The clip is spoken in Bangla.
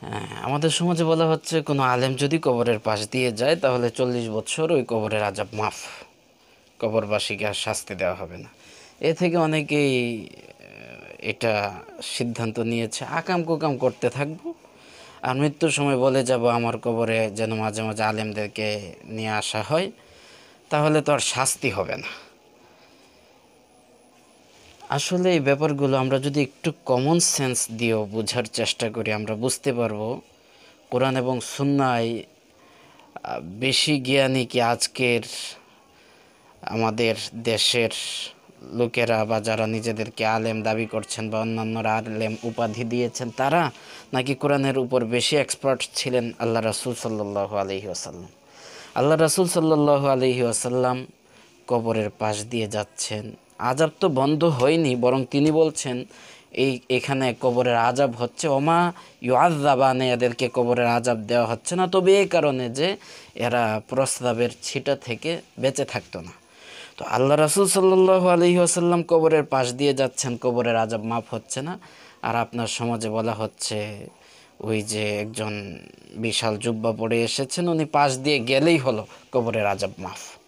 হ্যাঁ, আমাদের সমাজে বলা হচ্ছে কোনো আলেম যদি কবরের পাশ দিয়ে যায় তাহলে 40 বছর ওই কবরের আযাব মাফ, কবরবাসীকে আর শাস্তি দেওয়া হবে না। এ থেকে অনেকেই এটা সিদ্ধান্ত নিয়েছে আকাম কুকাম করতে থাকবো, আর মৃত্যুর সময় বলে যাব আমার কবরে যেন মাঝে মাঝে আলেমদেরকে নিয়ে আসা হয়, তাহলে তো আর শাস্তি হবে না। আসলে এই ব্যাপারগুলো আমরা যদি একটু কমন সেন্স দিয়েও বোঝার চেষ্টা করি, আমরা বুঝতে পারবো কোরআন এবং সুন্নায় বেশি জ্ঞানী কি আজকের আমাদের দেশের লোকেরা, বা যারা নিজেদেরকে আলেম দাবি করছেন বা অন্যান্যরা আলেম উপাধি দিয়েছেন তারা, নাকি কোরআনের উপর বেশি এক্সপার্ট ছিলেন আল্লাহ রাসূল সাল্লাল্লাহু আলাইহি ওয়াসাল্লাম? আল্লাহ রাসূল সাল্লাল্লাহু আলাইহি ওয়াসাল্লাম কবরের পাশ দিয়ে যাচ্ছেন, আযাব তো বন্ধ হয়নি, বরং তিনি বলছেন এখানে কবরের আযাব হচ্ছে, ওমা ইউআযাবানে, এদেরকে কবরের আযাব দেওয়া হচ্ছে না, তবে এই কারণে যে এরা প্রস্রাবের ছিটা থেকে বেঁচে থাকতো না। তো আল্লাহ রাসূল সাল্লাল্লাহু আলাইহি ওয়াসাল্লাম কবরের পাশ দিয়ে যাচ্ছেন, কবরের আযাব মাফ হচ্ছে না, আর আপনার সমাজে বলা হচ্ছে ওই যে একজন বিশাল জুব্বা পরে এসেছেন, উনি পাশ দিয়ে গেলেই হলো কবরের আযাব মাফ।